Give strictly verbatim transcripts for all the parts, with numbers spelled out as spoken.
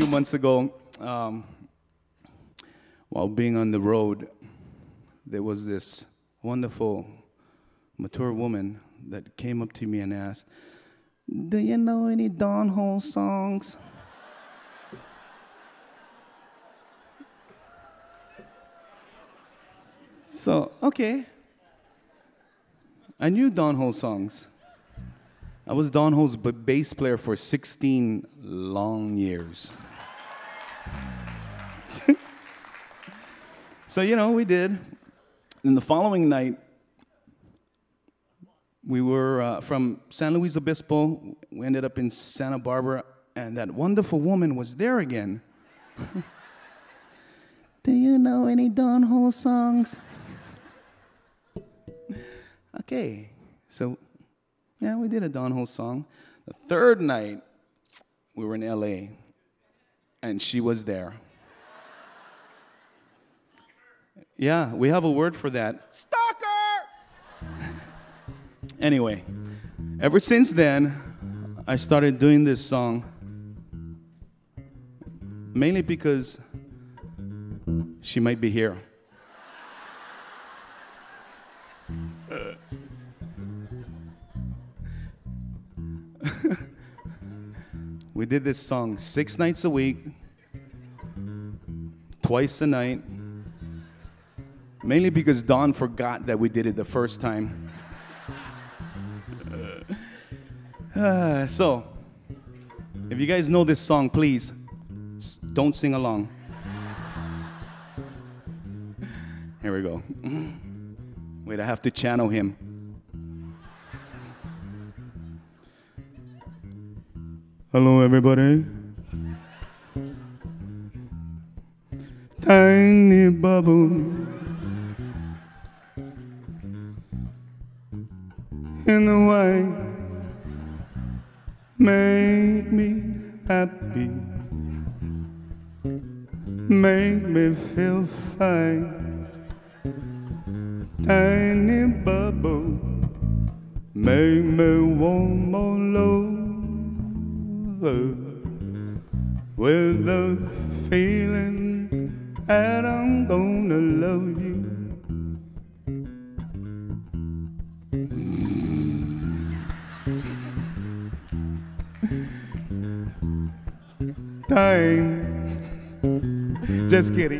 two months ago, um, while being on the road, there was this wonderful, mature woman that came up to me and asked, "Do you know any Don Hole songs?" So, okay. I knew Don Hole songs. I was Don Hole's b- bass player for sixteen long years. So, you know, we did. And the following night, we were uh, from San Luis Obispo. We ended up in Santa Barbara, and that wonderful woman was there again. "Do you know any Don Hole songs?" Okay, so yeah, we did a Don Hole song. The third night, we were in L A, and she was there. Yeah, we have a word for that. Stalker! Anyway, ever since then, I started doing this song, mainly because she might be here. We did this song six nights a week, twice a night, mainly because Don forgot that we did it the first time. Uh, so, if you guys know this song, please s- don't sing along. Here we go. Wait, I have to channel him. Hello, everybody. Tiny bubble in the white, make me happy, make me feel fine. Tiny bubble, make me warm all over with the feeling that I'm gonna love you. Time. Just kidding.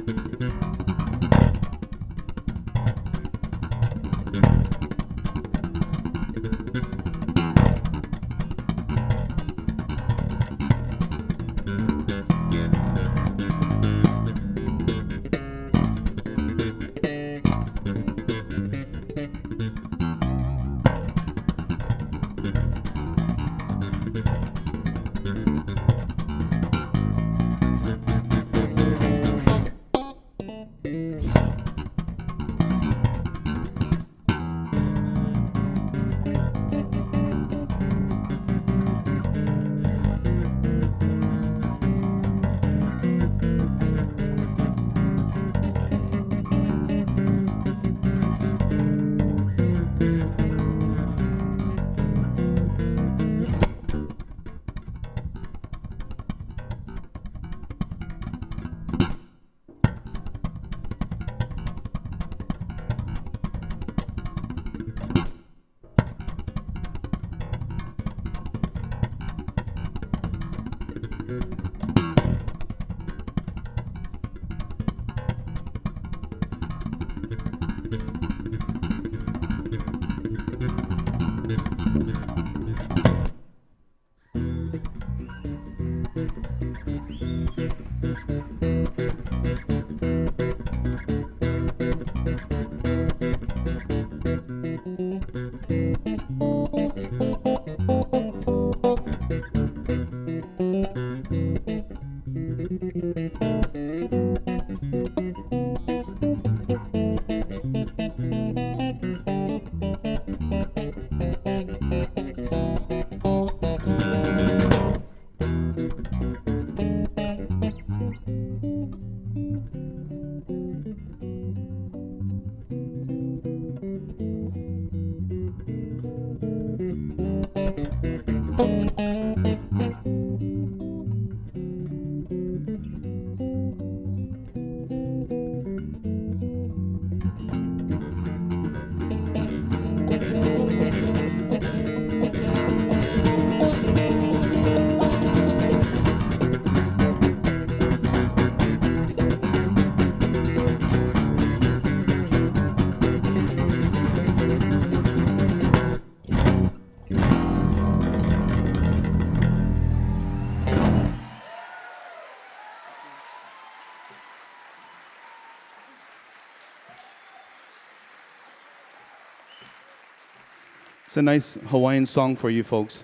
It's a nice Hawaiian song for you folks.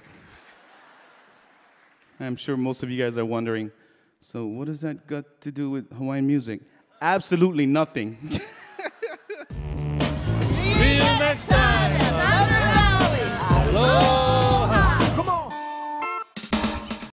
I'm sure most of you guys are wondering, so what does that got to do with Hawaiian music? Absolutely nothing. See you next time. Thunder Valley. I love